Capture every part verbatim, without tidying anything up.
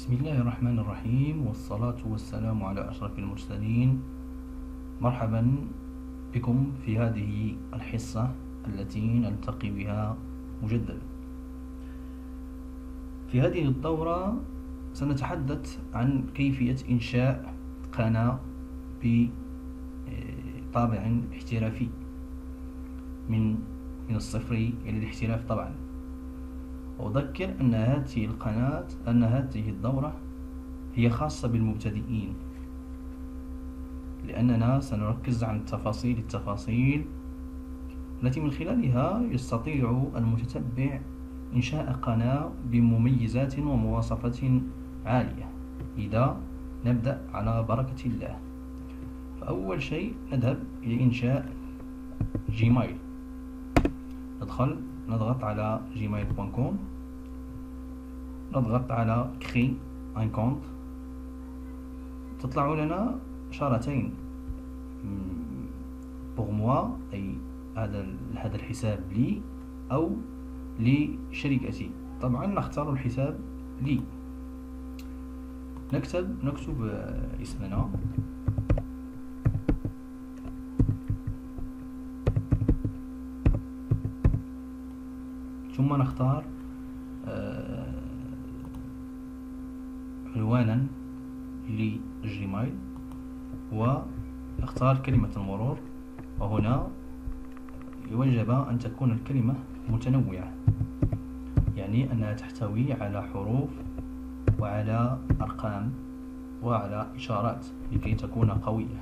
بسم الله الرحمن الرحيم، والصلاة والسلام على أشرف المرسلين. مرحبا بكم في هذه الحصة التي نلتقي بها مجددا. في هذه الدورة سنتحدث عن كيفية إنشاء قناة بطابع احترافي من من الصفر إلى الاحتراف. طبعا أذكر أن هذه القناة أن هذه الدورة هي خاصة بالمبتدئين، لأننا سنركز عن التفاصيل التفاصيل التي من خلالها يستطيع المتتبع إنشاء قناة بمميزات ومواصفات عالية. إذا نبدأ على بركة الله، فأول شيء نذهب إلى إنشاء جيميل. ندخل نضغط على جيميل دوت كوم، نضغط على كري ان كونت. تطلع لنا إشارتين بور موا، أي هذا هذا الحساب لي أو لشركتي. طبعا نختار الحساب لي. نكتب نكتب اسمنا، ثم نختار عنوانا للجيميل ونختار كلمة المرور. وهنا يوجب أن تكون الكلمة متنوعة، يعني أنها تحتوي على حروف وعلى أرقام وعلى إشارات لكي تكون قوية.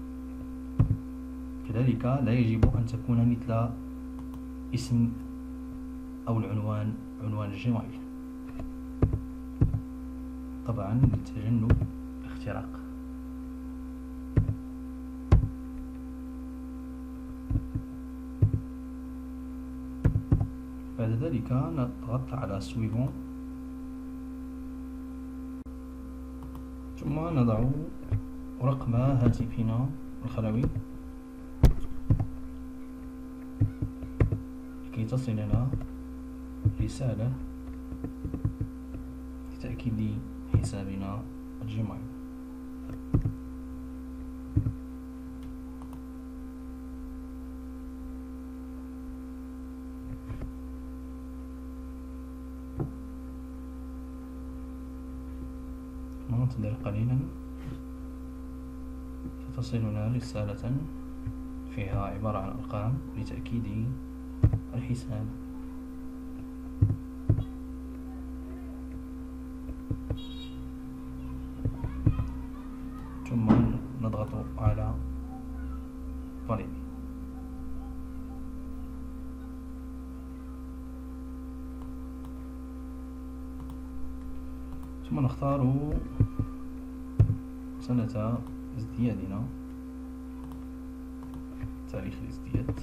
كذلك لا يجب أن تكون مثل اسم أو العنوان عنوان الجيميل، طبعا لتجنب الاختراق. بعد ذلك نضغط على سويفون، ثم نضع رقم هاتفنا الخلوي لكي تصلنا رسالة لتأكيد حسابنا الجيميل. ننتظر قليلا فتصلنا رسالة فيها عبارة عن أرقام لتأكيد الحساب. ثم نضغط على فريق. ثم نختار سنة ازديادنا، تاريخ الازدياد.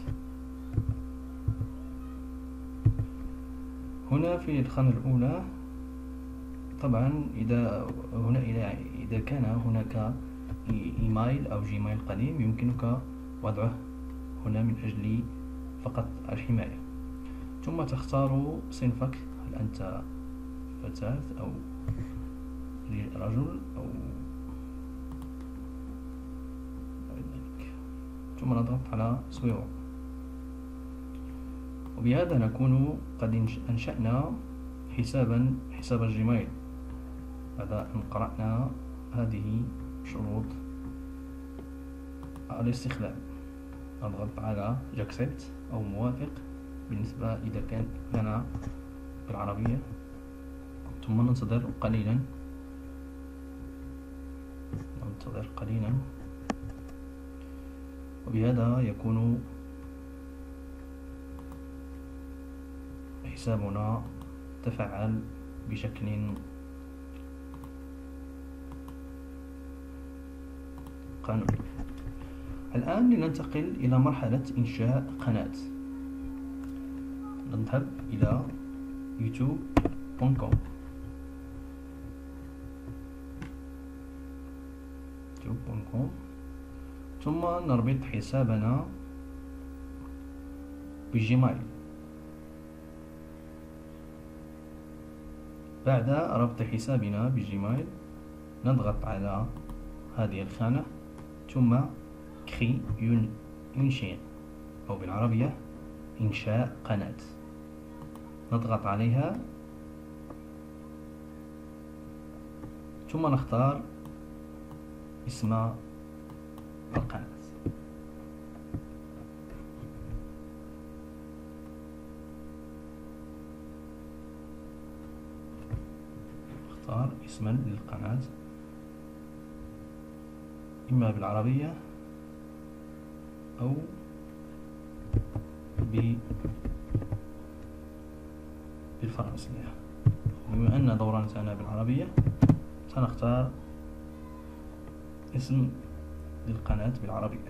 هنا في الخانة الأولى طبعا إذا هنا إذا كان هناك إيميل أو جيميل قديم يمكنك وضعه هنا من أجل فقط الحماية. ثم تختار صنفك، هل أنت فتاة أو رجل أو ذلك. ثم نضغط على سويو، وبهذا نكون قد أنشأنا حسابا حساب الجيميل بعد أن قرأنا هذه شروط الاستخدام. نضغط على جاكسبت أو موافق بالنسبة إذا كان لنا بالعربية، ثم ننتظر قليلا ننتظر قليلا وبهذا يكون حسابنا تفعل بشكل قانوني. الآن لننتقل إلى مرحلة إنشاء قناة. نذهب إلى يوتيوب دوت كوم، يوتيوب دوت كوم، ثم نربط حسابنا بالجيميل. بعد ربط حسابنا بجيميل نضغط على هذه الخانة ثم كري ينشئ أو بالعربية إنشاء قناة، نضغط عليها ثم نختار اسم القناة. نختار اسما للقناة إما بالعربية أو بالفرنسية. بما أن دورتنا بالعربية سنختار اسم للقناة بالعربية،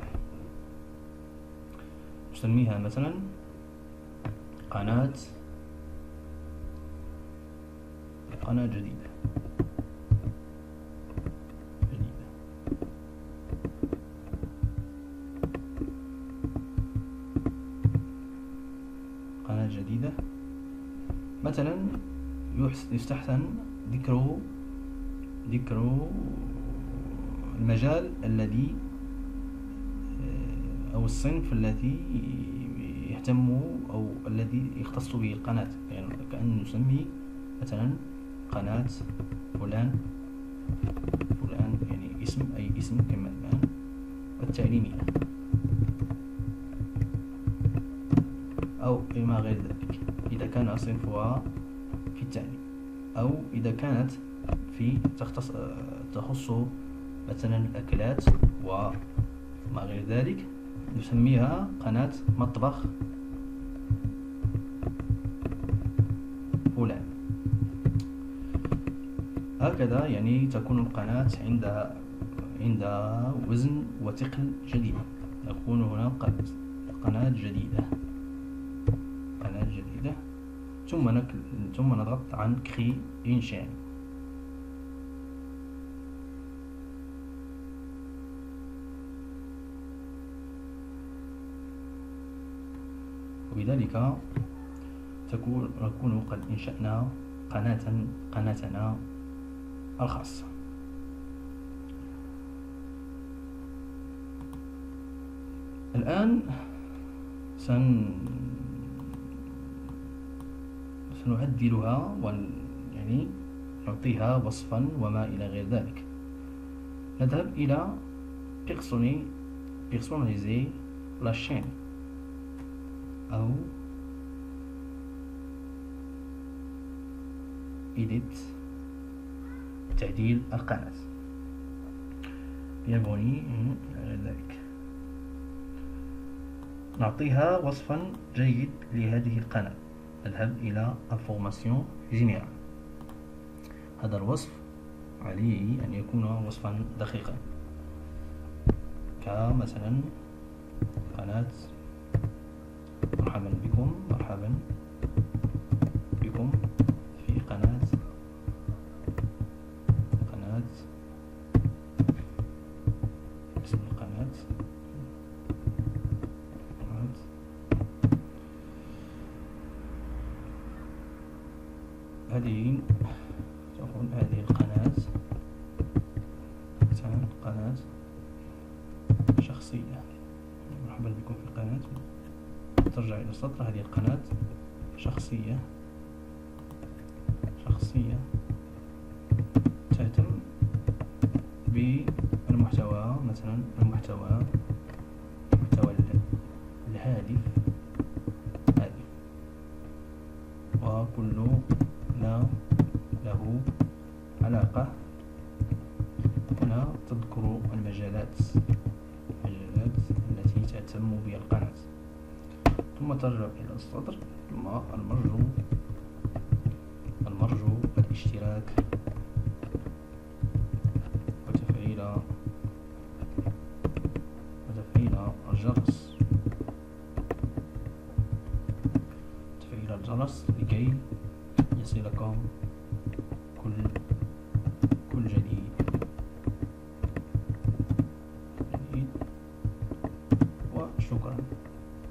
نسميها مثلا قناة قناة جديدة جديدة قناة جديدة مثلا. يستحسن ذكر ذكر المجال الذي أو الصنف الذي يهتم أو الذي يختص به القناة، يعني كأن نسمي مثلا قناة فلان فلان، يعني اسم أي اسم كما الآن التعليمية أو ما غير ذلك إذا كان صنفها في التعليم، أو إذا كانت في تختص تخص مثلا الأكلات وما غير ذلك نسميها قناة مطبخ فلان. هكذا يعني تكون القناة عند عند وزن وثقل جديد، نكون هنا قناة جديدة قناة جديدة ثم نك... ثم نضغط عن كري إنشاء. وبذلك تكون نكون قد إنشأنا قناة قناتنا الخاصة. الآن سن سنعدلها ون يعني نعطيها وصفا وما إلى غير ذلك. نذهب إلى personnaliser la chaîne أو edit تعديل القناة يابوني غير ذلك. نعطيها وصفا جيد لهذه القناة، نذهب إلى information générale. هذا الوصف عليه أن يكون وصفا دقيقا، كمثلا قناة مرحبا بكم مرحبا بكم في قناة قناة اسم القناة قناة هذه تكون هذه القناة مثلا قناة شخصية. مرحبا بكم في القناة، ترجع إلى السطر. هذه القناة شخصية شخصية تهتم بالمحتوى، مثلا المحتوى المحتوى الهادف هادف وكل ما له علاقة. هنا تذكر المجالات المجالات التي تهتم بها القناة، ثم ترجع إلى السطر، ثم المرجو المرجو الاشتراك وتفعيل وتفعيل الجرس تفعيل الجرس لكي يصلكم كل كل جديد جديد وشكرا.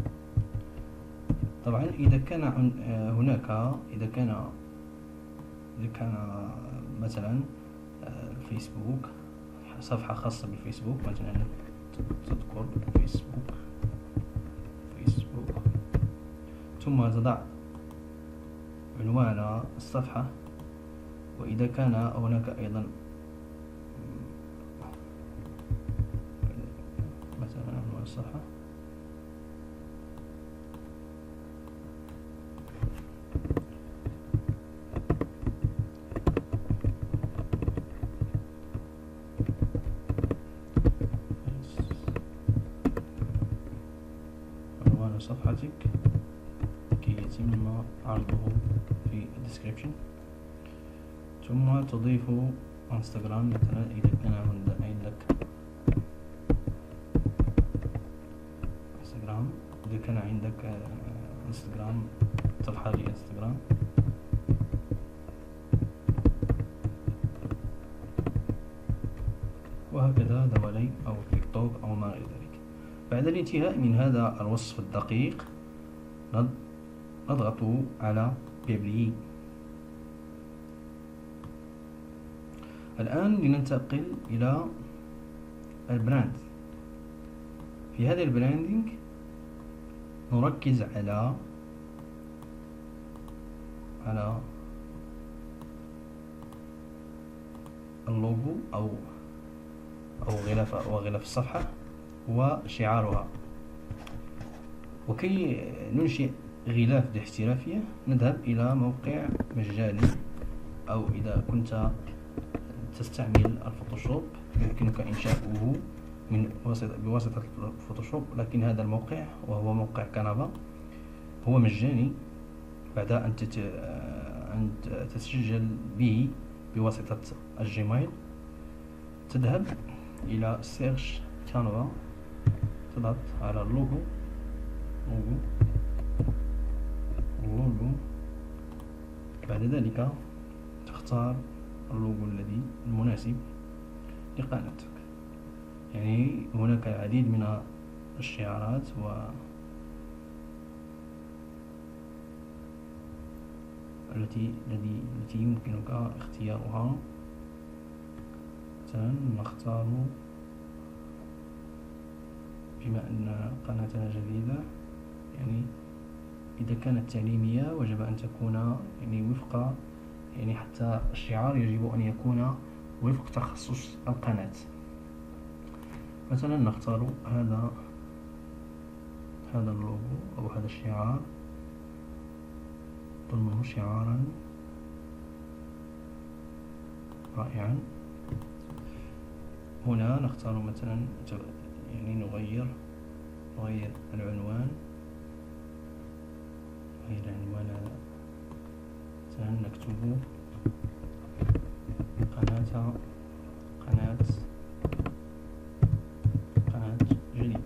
طبعا إذا كان هناك إذا كان إذا كان مثلا الفيسبوك، صفحة خاصة بالفيسبوك، مثلا تذكر فيسبوك فيسبوك ثم تضع عنوان الصفحة. وإذا كان هناك أيضا مثلا عنوان الصفحة عنوان صفحتك كي يتم عرضه في الديسكريبشن. ثم تضيف انستغرام مثلا إذا كان عندك انستغرام إذا كان عندك انستغرام صفحة لانستغرام. وهكذا دوالي أو تيك توك أو ما غير ذلك. بعد الانتهاء من هذا الوصف الدقيق نضغط على بيبلي. الآن لننتقل إلى البراند. في هذا البراندنج نركز على على اللوجو أو أو غلاف أو غلاف الصفحة وشعارها. وكي ننشئ غلاف باحترافية نذهب إلى موقع مجاني، أو إذا كنت تستعمل الفوتوشوب يمكنك إنشاؤه من واسطة بواسطة الفوتوشوب. لكن هذا الموقع وهو موقع كانفا هو مجاني. بعد أن أن تتسجل به بواسطة الجيميل تذهب إلى سيرش كانفا، تضغط على اللوجو لوجو اللوجو. بعد ذلك تختار اللوجو الذي المناسب لقناتك. يعني هناك العديد من الشعارات و التي التي التي يمكنك اختيارها. مثلا نختار، بما أن قناتنا جديدة، يعني إذا كانت تعليمية وجب أن تكون يعني وفق، يعني حتى الشعار يجب أن يكون وفق تخصص القناة. مثلا نختار هذا هذا اللوجو أو هذا الشعار، ضمنه شعارا رائعا. هنا نختار مثلا يعني نغير نغير العنوان نغير العنوان هذا، مثلا نكتب قناة قناة قناة جديدة.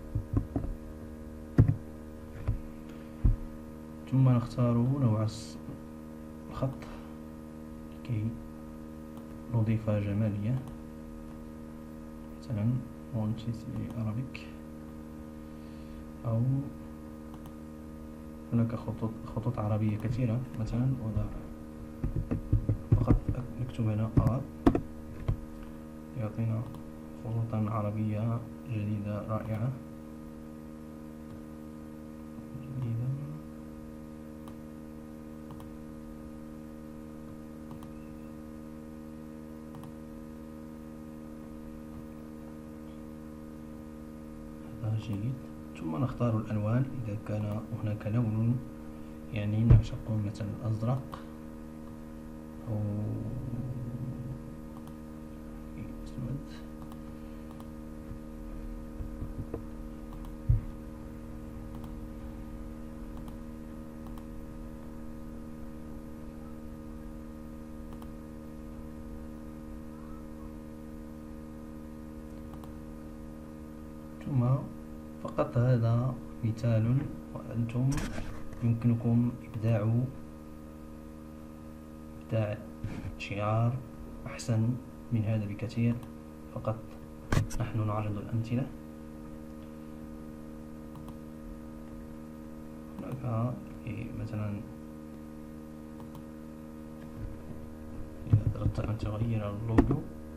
ثم نختار نوع الخط لكي نضيف جمالية، مثلا مونتيسي أرابيك، أو هناك خطوط خطوط عربية كثيرة. مثلا وضع فقط نكتب هنا أراب يعطينا خطوطا عربية جديدة رائعة جديدة. هذا جيد. ثم نختار الألوان. إذا كان هناك لون يعني نعشق مثلا الأزرق أو أسود، ثم فقط هذا مثال، وأنتم يمكنكم إبداع إبداع شعار أحسن من هذا بكثير. فقط نحن نعرض الأمثلة. هناك مثلا أردت أن تغير اللوجو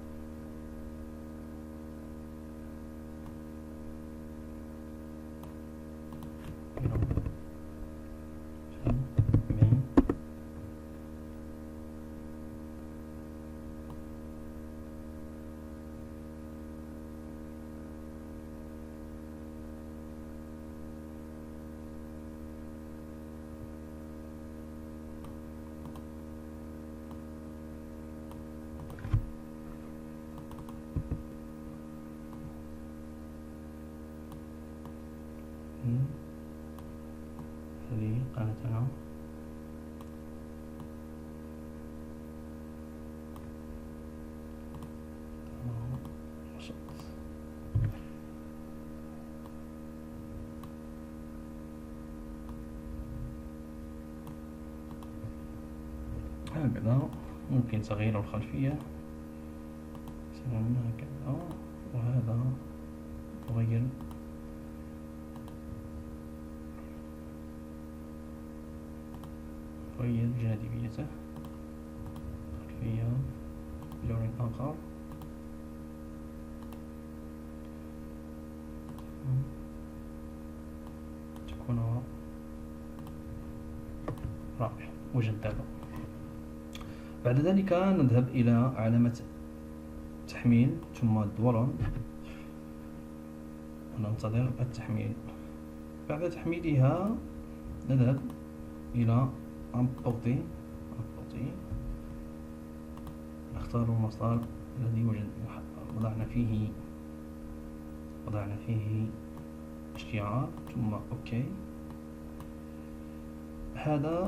هذه قناتنا. هكذا ممكن تغيير الخلفية مثلا هكذا، وهذا نغير نغير جاذبيته، خلفية بلون آخر. تكون رائعة وجذابة. بعد ذلك نذهب إلى علامة تحميل ثم الدوران وننتظر التحميل. بعد تحميلها نذهب إلى امبورتي امبورتي نختار المسار الذي وجد وضعنا فيه وضعنا فيه اشتعار ثم اوكي. هذا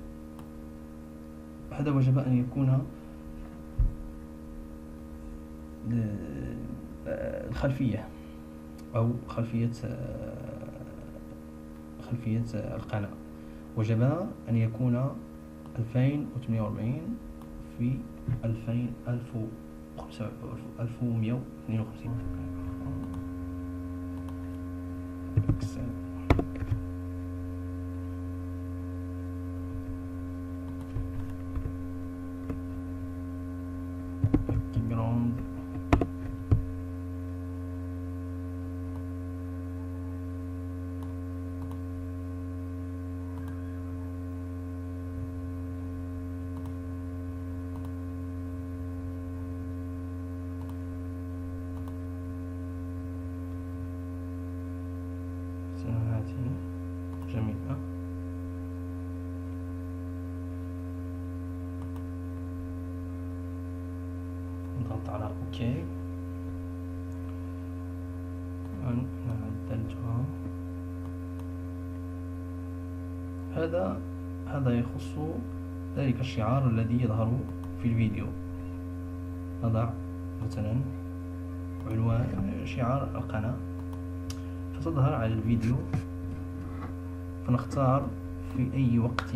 هذا وجب أن يكون الخلفية أو خلفية خلفية القناة وجب أن يكون ألفين وثمانية وأربعين في ألفين ألف ألف ومئة واثنين وخمسين. هذه جميلة. نضغط على اوكي ونعدلها. هذا هذا يخص ذلك الشعار الذي يظهر في الفيديو. نضع مثلا عنوان شعار القناة فتظهر على الفيديو، فنختار في أي وقت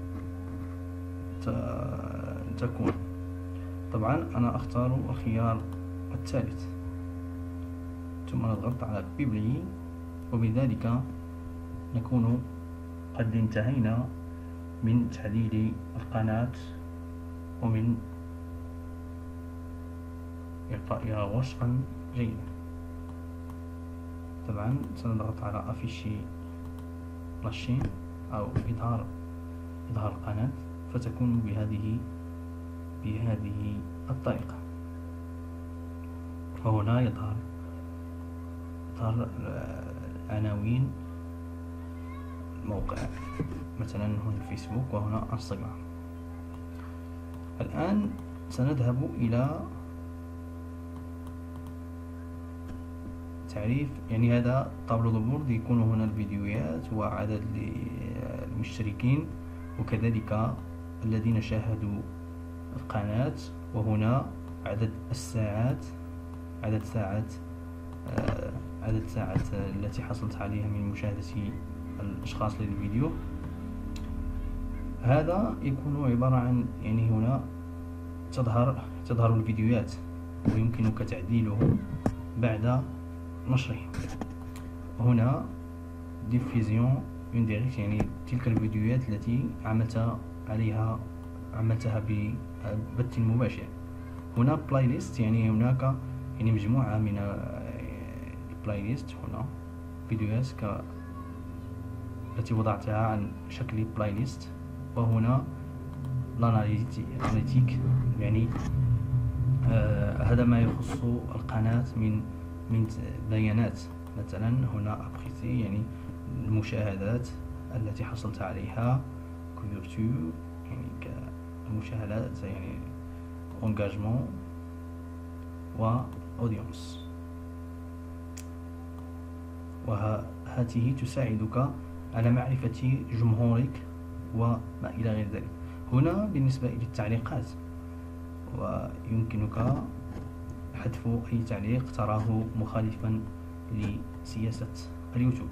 تكون. طبعا أنا أختار الخيار الثالث ثم نضغط على بيبلي، وبذلك نكون قد انتهينا من تعديل القناة ومن إعطائها وصفا جيدا. طبعا سنضغط على أفيشي لاشين أو إظهار إظهار القناة، فتكون بهذه بهذه الطريقة. وهنا يظهر يظهر عناوين الموقع، مثلا هنا الفيسبوك وهنا انستغرام. الآن سنذهب إلى تعريف، يعني هذا طابلو دو بورد يكون هنا الفيديوهات وعدد المشتركين وكذلك الذين شاهدوا القناة، وهنا عدد الساعات عدد ساعات آه عدد ساعات التي حصلت عليها من مشاهدة الأشخاص للفيديو. هذا يكون عبارة عن، يعني هنا تظهر تظهر الفيديوهات ويمكنك تعديلهم بعد نشره. هنا ديفيزيون انديريكت، يعني تلك الفيديوهات التي عملت عليها عملتها البث المباشر. هنا بلاي ليست، يعني هناك يعني مجموعة من البلاي ليست، هنا فيديوهات ك التي وضعتها عن شكل بلاي ليست. وهنا الاناليتيك، يعني آه هذا ما يخص القناة من من بيانات. مثلا هنا ابريسي، يعني المشاهدات التي حصلت عليها، كوفرتور يعني كمشاهدات، يعني انجاجمون و اودينس. وهذه تساعدك على معرفة جمهورك وما إلى غير ذلك. هنا بالنسبة إلى التعليقات، ويمكنك حذف أي تعليق تراه مخالفا لسياسة اليوتيوب.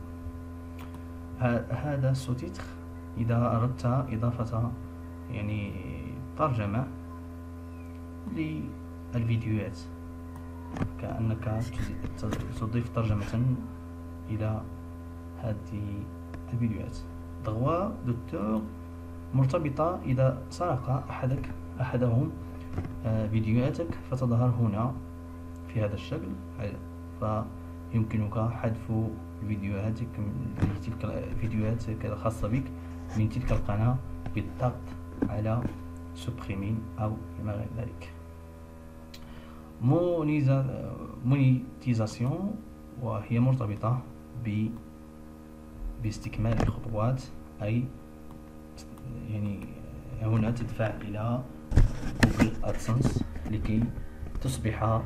هذا السوتيتر إذا أردت إضافة يعني ترجمة للفيديوهات، كأنك تضيف ترجمة إلى هذه الفيديوهات. ضغوا دوتور مرتبطة، إذا سرق أحدك أحدهم فيديوهاتك فتظهر هنا في هذا الشكل، فيمكنك حذف فيديوهاتك تلك الفيديوهات الخاصة بك من تلك القناة بالضغط على سوبريمين أو ما غير ذلك. مونيتيزاسيون، وهي مرتبطة ب باستكمال الخطوات، أي يعني هنا تدفع إلى جوجل أدسنس لكي تصبح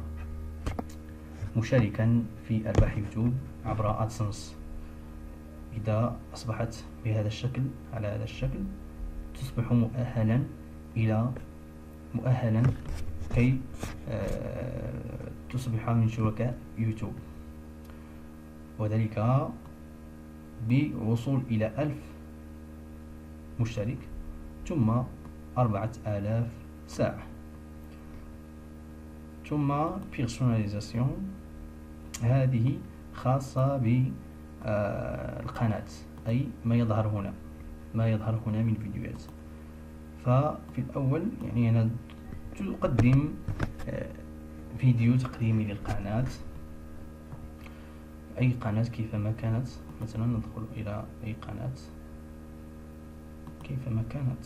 مشاركا في أرباح يوتيوب عبر أدسنس. إذا أصبحت بهذا الشكل، على هذا الشكل، تصبح مؤهلا إلى مؤهلا كي تصبح من شركاء يوتيوب، وذلك بوصول إلى ألف مشترك ثم أربعة آلاف ساعة. ثم بيرسوناليزاسيون، هذه خاصة بالقناة، أي ما يظهر هنا ما يظهر هنا من فيديوهات. ففي الأول يعني أنا تقدم فيديو تقديمي للقناة، أي قناة كيفما كانت. مثلا ندخل إلى أي قناة كيفما كانت،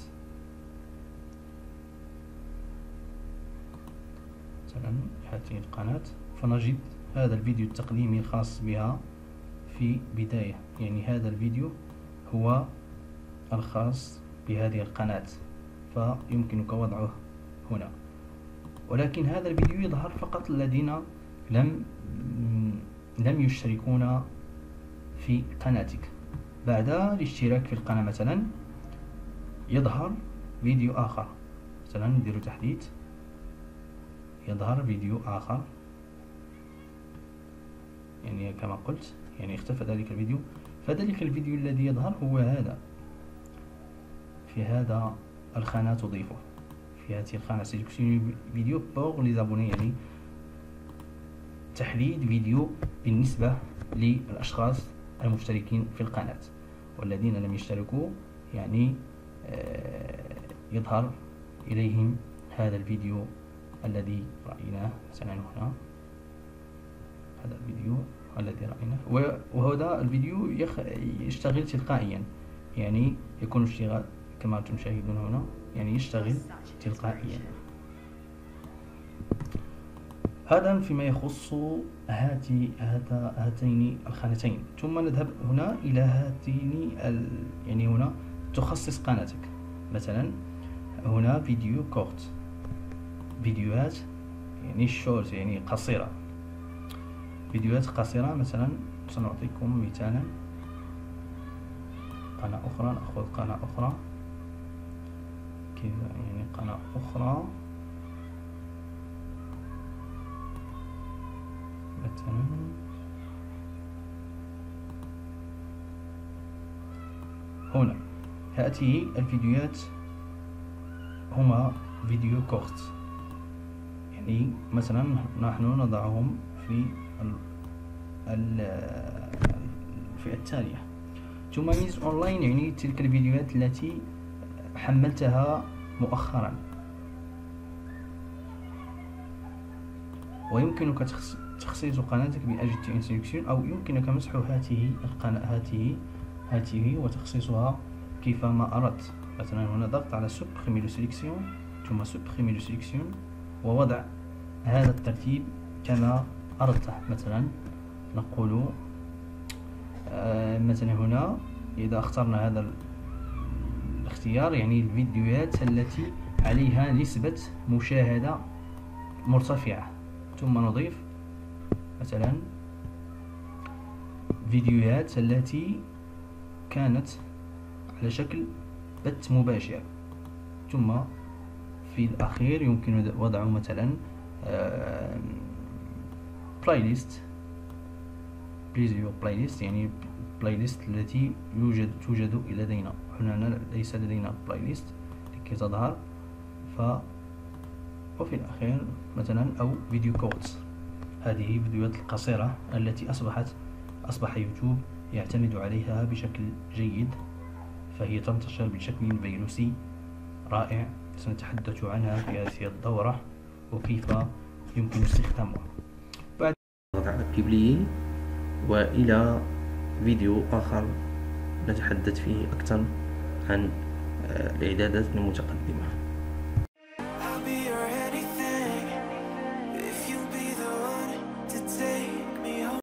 مثلا هذه القناة، فنجد هذا الفيديو التقديمي الخاص بها في بداية، يعني هذا الفيديو هو الخاص بهذه القناة، فيمكنك وضعه هنا. ولكن هذا الفيديو يظهر فقط الذين لم لم يشتركون في قناتك. بعد الاشتراك في القناة مثلا يظهر فيديو آخر، مثلا ندير تحديث، يظهر فيديو آخر، يعني كما قلت يعني اختفى ذلك الفيديو. فذلك الفيديو الذي يظهر هو هذا، في هذا الخانة تضيفه، في هذه الخانة سيلكسيوني فيديو بور لي زابوني، يعني تحديد فيديو بالنسبة للأشخاص المشتركين في القناة، والذين لم يشتركوا يعني يظهر إليهم هذا الفيديو الذي رأيناه. مثلا هنا هذا الفيديو الذي رأيناه، وهذا الفيديو يشتغل تلقائيا، يعني يكون اشتغال كما تشاهدون هنا، يعني يشتغل تلقائيا. هذا فيما يخص هاتي هاتين الخانتين. ثم نذهب هنا إلى هاتين ال... يعني هنا تخصص قناتك. مثلا هنا فيديو كورت، فيديوهات يعني شورت، يعني قصيرة، فيديوهات قصيرة. مثلا سنعطيكم مثالا، قناة أخرى، نأخذ قناة أخرى كذا، يعني قناة أخرى مثلا هنا. هذه الفيديوهات هما فيديو كورت، يعني مثلا نحن نضعهم في الفئة التالية. ثم ميز أونلاين، يعني تلك الفيديوهات التي حملتها مؤخرا، ويمكنك تخصيص قناتك بأجت إن سيلكسيون، أو يمكنك مسح هذه القناة هذه هذه وتخصيصها كيفما أردت. مثلا هنا ضغط على سوبريمي لو سيلكسيون ثم سوبريمي لو سيلكسيون ووضع هذا الترتيب كما أردته. مثلا نقول آه مثلا هنا إذا اخترنا هذا الاختيار يعني الفيديوهات التي عليها نسبة مشاهدة مرتفعة، ثم نضيف مثلا فيديوهات التي كانت على شكل بث مباشر، ثم في الأخير يمكن وضع مثلا بلاي ليست بليزيو بلاي ليست يعني بلاي ليست التي يوجد توجد لدينا. هنا ليس لدينا بلاي ليست لكي تظهر. ف وفي الأخير مثلا أو فيديو كوتس، هذه الفيديوهات القصيرة التي أصبحت أصبح يوتيوب يعتمد عليها بشكل جيد، فهي تنتشر بشكل فيروسي رائع. سنتحدث عنها في هذه الدورة وكيف يمكن استخدامها. بعد نضغط على بيبليي، وإلى فيديو آخر نتحدث فيه أكثر عن الإعدادات المتقدمة.